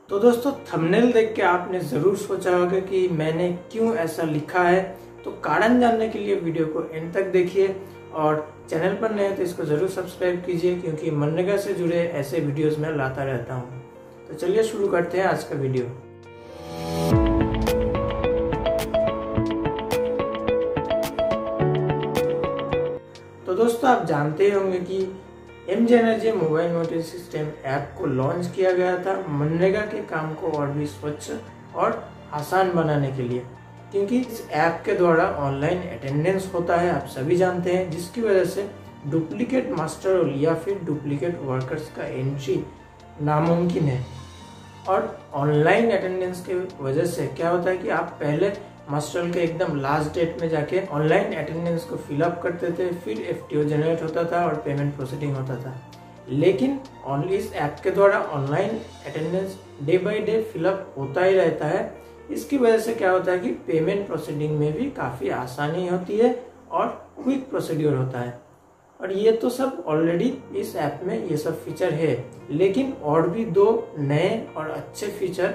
तो दोस्तों थंबनेल देख के आपने जरूर सोचा होगा कि मैंने क्यों ऐसा लिखा है। तो कारण जानने के लिए वीडियो को एंड तक देखिए और चैनल पर नए हैं तो इसको जरूर सब्सक्राइब कीजिए, क्योंकि मनरेगा से जुड़े ऐसे वीडियोस मैं लाता रहता हूँ। तो चलिए शुरू करते हैं आज का वीडियो। तो दोस्तों आप जानते होंगे कि MJNRJ mobile monitoring system app को लॉन्च किया गया था मनरेगा के काम को और भी स्वच्छ और आसान बनाने के लिए, क्योंकि इस ऐप के द्वारा ऑनलाइन अटेंडेंस होता है, आप सभी जानते हैं, जिसकी वजह से डुप्लीकेट मास्टर रोल या फिर डुप्लीकेट वर्कर्स का एंट्री नामुमकिन है। और ऑनलाइन अटेंडेंस की वजह से क्या होता है कि आप पहले मास्टर के एकदम लास्ट डेट में जाके ऑनलाइन अटेंडेंस को फिलअप करते थे, फिर FTO जनरेट होता था और पेमेंट प्रोसीडिंग होता था। लेकिन ओनली इस ऐप के द्वारा online attendance day by day fill up होता ही रहता है। इसकी वजह से क्या होता है कि पेमेंट प्रोसीडिंग में भी काफ़ी आसानी होती है और क्विक प्रोसीड्योर होता है। और ये तो सब ऑलरेडी इस ऐप में ये सब फीचर है, लेकिन और भी 2 नए और अच्छे फीचर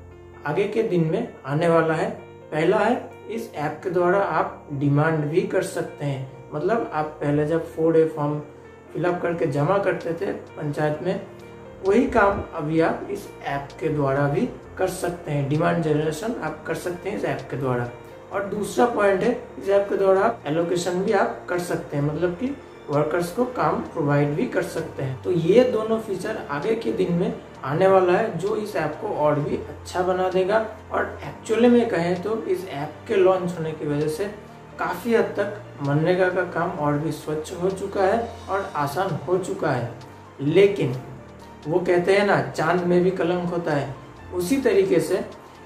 आगे के दिन में आने वाला है। पहला है, इस ऐप के द्वारा आप डिमांड भी कर सकते हैं। मतलब आप पहले जब 4A फॉर्म फिलअप करके जमा करते थे पंचायत में, वही काम अभी आप इस ऐप के द्वारा भी कर सकते हैं। डिमांड जनरेशन आप कर सकते हैं इस ऐप के द्वारा। और दूसरा पॉइंट है, इस ऐप के द्वारा आप एलोकेशन भी आप कर सकते हैं, मतलब कि वर्कर्स को काम प्रोवाइड भी कर सकते हैं। तो ये दोनों फीचर आगे के दिन में आने वाला है, जो इस ऐप को और भी अच्छा बना देगा। और एक्चुअली में कहें तो इस ऐप के लॉन्च होने की वजह से काफ़ी हद तक मनरेगा का काम और भी स्वच्छ हो चुका है और आसान हो चुका है। लेकिन वो कहते हैं ना, चांद में भी कलंक होता है, उसी तरीके से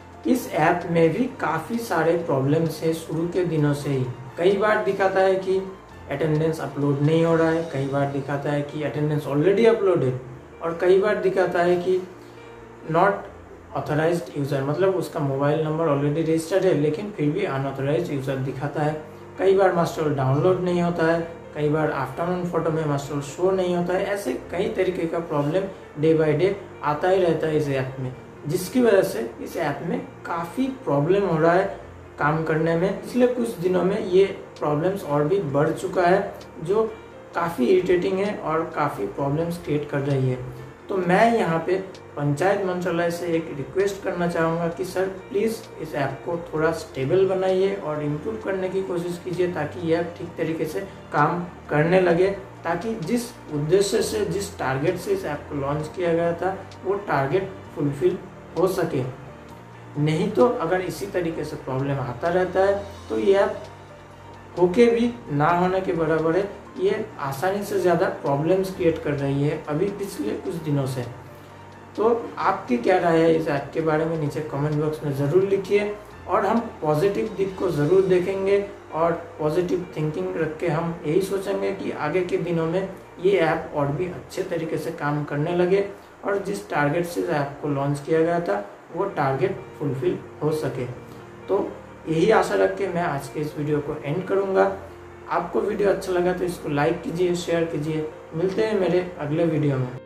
इस ऐप में भी काफ़ी सारे प्रॉब्लम्स है शुरू के दिनों से ही। कई बार दिखाता है कि अटेंडेंस अपलोड नहीं हो रहा है, कई बार दिखाता है कि अटेंडेंस ऑलरेडी अपलोडेड, और कई बार दिखाता है कि नॉट ऑथराइज्ड यूज़र, मतलब उसका मोबाइल नंबर ऑलरेडी रजिस्टर्ड है लेकिन फिर भी अनऑथराइज्ड यूज़र दिखाता है। कई बार मास्टर रोल डाउनलोड नहीं होता है, कई बार आफ्टरनून फोटो में मास्टर रोल शो नहीं होता है। ऐसे कई तरीके का प्रॉब्लम डे बाय डे आता ही रहता है इस ऐप में, जिसकी वजह से इस ऐप में काफ़ी प्रॉब्लम हो रहा है काम करने में। पिछले कुछ दिनों में ये प्रॉब्लम्स और भी बढ़ चुका है, जो काफ़ी इरिटेटिंग है और काफ़ी प्रॉब्लम्स क्रिएट कर रही है। तो मैं यहाँ पे पंचायत मंत्रालय से एक रिक्वेस्ट करना चाहूँगा कि सर प्लीज़ इस ऐप को थोड़ा स्टेबल बनाइए और इम्प्रूव करने की कोशिश कीजिए, ताकि यह ठीक तरीके से काम करने लगे, ताकि जिस उद्देश्य से, जिस टारगेट से इस ऐप को लॉन्च किया गया था, वो टारगेट फुलफिल हो सके। नहीं तो अगर इसी तरीके से प्रॉब्लम आता रहता है तो ये ऐप होके भी ना होने के बराबर है। ये आसानी से ज़्यादा प्रॉब्लम्स क्रिएट कर रही है अभी पिछले कुछ दिनों से। तो आपकी क्या राय है इस ऐप के बारे में, नीचे कमेंट बॉक्स में ज़रूर लिखिए। और हम पॉजिटिव दिख को ज़रूर देखेंगे और पॉजिटिव थिंकिंग रख के हम यही सोचेंगे कि आगे के दिनों में ये ऐप और भी अच्छे तरीके से काम करने लगे और जिस टारगेट से इस ऐप को लॉन्च किया गया था वो टारगेट फुलफिल हो सके। तो यही आशा रख के मैं आज के इस वीडियो को एंड करूँगा। आपको वीडियो अच्छा लगा तो इसको लाइक कीजिए, शेयर कीजिए। मिलते हैं मेरे अगले वीडियो में।